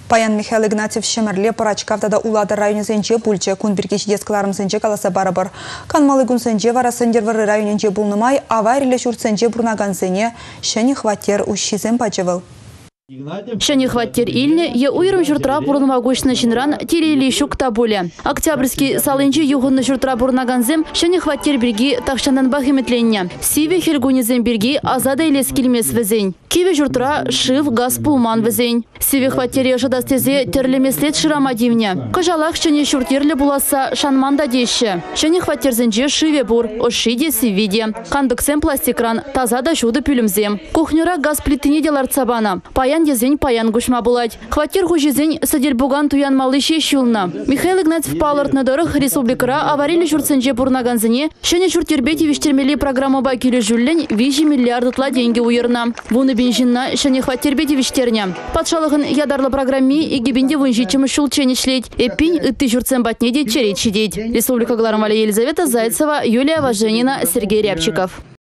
Паян Михаил Игнатьев Шемерле парачкавтада улады районе сенче пульче кунбиркеш дескаларым сенче каласа барабар. Канмалы гун сенче вара сендервары районенче булнымай авариле шурт сенче бурнаган сене шәне хваттер ущизен пачывыл. Шәне хваттер ильне е уйрым журтра бурнымагушны шинран телели шукта боле. Октябрьский салынче югунны журтра бурнаганзем шәне хваттер бірги тақшандан бахиметленне. Сиве хельгунезем бірги азада елес келмес візен. Киве журтра шив газ пулман візен. Сиве хваттере жадастезе терлемеслет ширамадивне. Кажалах шәне шуртерлі буласа шанманда деші. Шәне хваттерзенже шиве бур, ошиде сивиде. Кандыксем пластикран, тазада шуды пүлімзем. Кухнюра газ плитыне делар цабана. Паян дезень паян гушма булать. Хваттер хужезень садельбуган туян малыше шулна. Михаил Игнатьев палыртны дорых республикара аварили журтсенже бурнаганзене. Шәне шуртербети виштермели программа бакелі жүллен 5 миллиардытла деньги уйырна. Вуны бенжинна шәне хваттербети виштерне. Патшалығын ядарлы программе егебенде вынжичымы шулчен ишлеть. Эпинь ытты журтсен батнеде черечидеть. Республика Гларамали Елизавета Зайцева, Юлия Важенина, Сергей Рябчиков.